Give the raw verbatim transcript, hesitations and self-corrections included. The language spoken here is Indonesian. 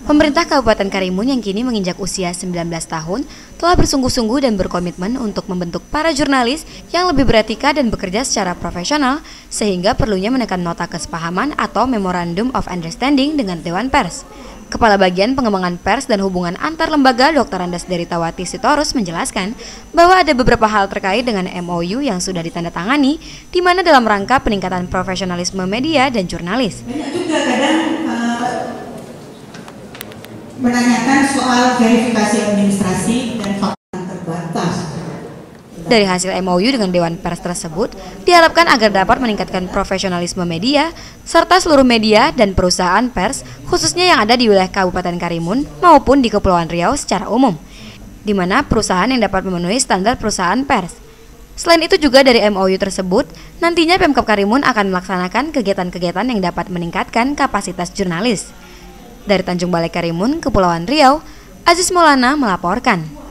Pemerintah Kabupaten Karimun yang kini menginjak usia sembilan belas tahun telah bersungguh-sungguh dan berkomitmen untuk membentuk para jurnalis yang lebih beretika dan bekerja secara profesional, sehingga perlunya menekan nota kesepahaman atau Memorandum of Understanding dengan Dewan Pers. Kepala Bagian Pengembangan Pers dan Hubungan Antar Lembaga Doktor Andas Deritawati Sitorus menjelaskan bahwa ada beberapa hal terkait dengan M O U yang sudah ditandatangani, di mana dalam rangka peningkatan profesionalisme media dan jurnalis. Banyak juga kadang uh, menanyakan soal verifikasi administrasi dan fakta yang terbatas. Dari hasil M O U dengan Dewan Pers tersebut, diharapkan agar dapat meningkatkan profesionalisme media, serta seluruh media dan perusahaan pers, khususnya yang ada di wilayah Kabupaten Karimun maupun di Kepulauan Riau secara umum, di mana perusahaan yang dapat memenuhi standar perusahaan pers. Selain itu juga dari M O U tersebut, nantinya Pemkab Karimun akan melaksanakan kegiatan-kegiatan yang dapat meningkatkan kapasitas jurnalis. Dari Tanjung Balai Karimun, Kepulauan Riau, Aziz Maulana melaporkan.